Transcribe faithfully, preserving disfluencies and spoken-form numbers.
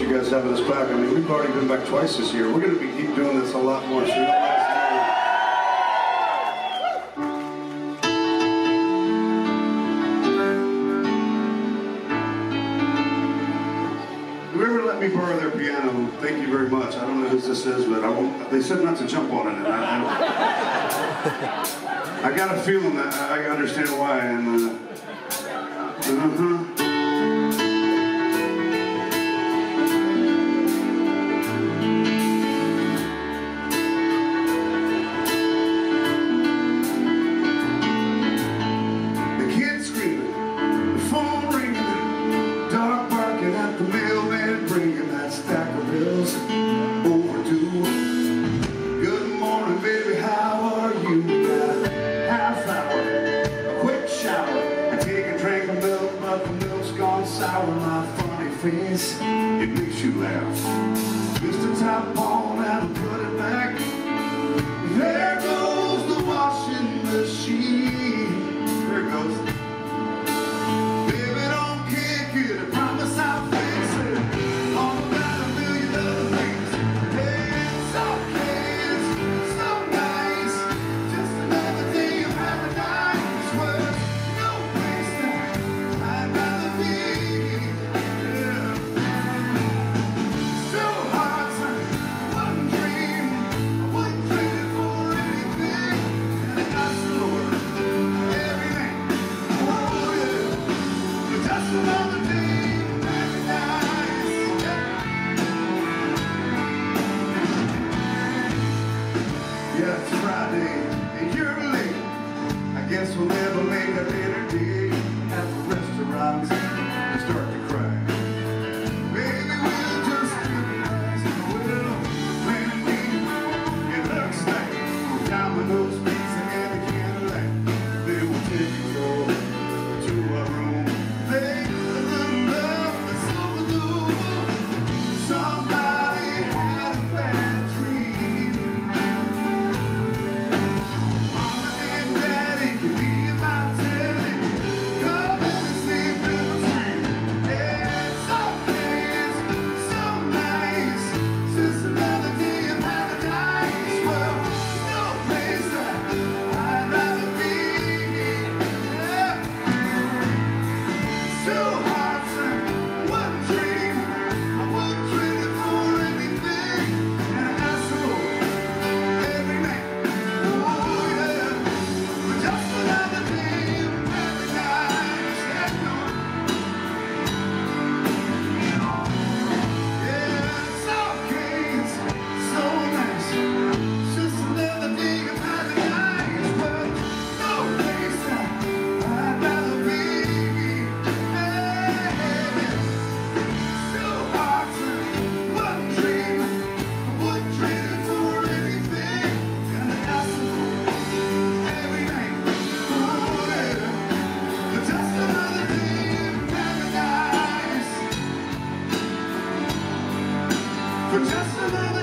you guys having us back. I mean, we've already been back twice this year. We're going to be keep doing this a lot more. So whoever let me borrow their piano, thank you very much. I don't know who this is, but I won't, they said not to jump on it. And I, I, I got a feeling that I understand why. And uh, uh-huh. Overdue. Good morning, baby, how are you? Got a half hour, a quick shower, I take a drink of milk, but the milk's gone sour. My funny face, it makes you laugh. Twist the top on and put it back. There goes the washing machine. There it goes. Baby, don't kick it, I promise I'll fix it. All about a million other things. It's okay, it's so nice. Just another day of paradise where no place that I'd rather be. Yeah. So hard, son, one dream. I wouldn't trade it for anything. And I got Lord, everything. Oh yeah, but just another day. Yeah, it's Friday, and you're late. I guess we'll never make a dinner date at the restaurant and start to cry. Maybe we'll just do nice. Well, plan B, it looks like Domino's pizza and a candlelight. Then we'll take you all to our room. Make a little love that's overdue. Somebody had a bad dream. For just another